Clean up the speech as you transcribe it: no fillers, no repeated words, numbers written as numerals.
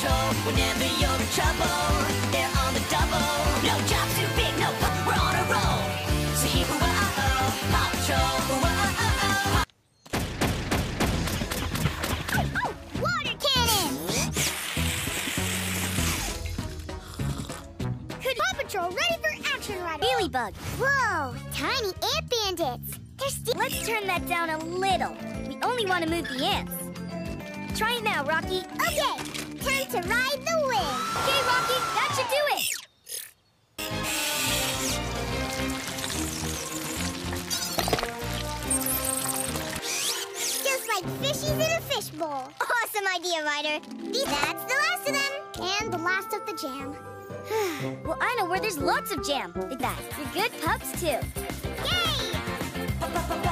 Patrol. Whenever you're in trouble, they're on the double. No job's too big, no, we're on a roll. See, ooh-oh, Paw Patrol, ooh-oh. Water cannon! Paw Patrol ready for action, Ryder. Mealybug. Whoa, tiny ant bandits. Let's turn that down a little. We only want to move the ants. Try it now, Rocky. Okay, time to ride the wind. Okay, Rocky, that should do it. Just like fishies in a fishbowl. Awesome idea, Ryder. That's the last of them. And the last of the jam. Well, I know where there's lots of jam. Like that. You're good pups, too. Yay!